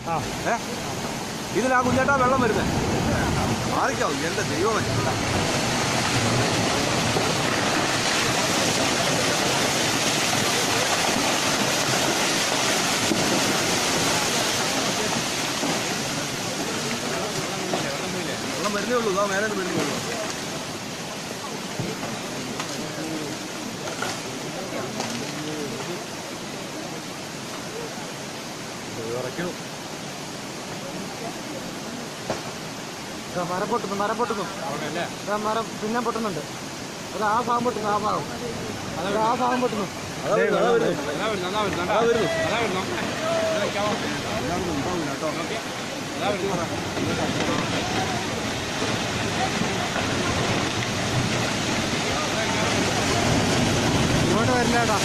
ഇതിലാ കുഞ്ഞേട്ടാ വെള്ളം വരുന്നത്. മാറിക്കാവും എൻ്റെ ദൈവമേ. വെള്ളം വരുന്നേ ഉള്ളൂ. ഇതാ മേലെ വരുന്നേ ഉള്ളൂ. മരം പൊട്ടുന്നു, മരം പൊട്ടുന്നു, മരം പിന്നെ പൊട്ടുന്നുണ്ട്. അത് ആ ഭാഗം പൊട്ടുന്നു, ആ ഭാഗം, അത് ആ ഭാഗം പൊട്ടുന്നു. ഇങ്ങോട്ട് വരില്ലേട്ടാ.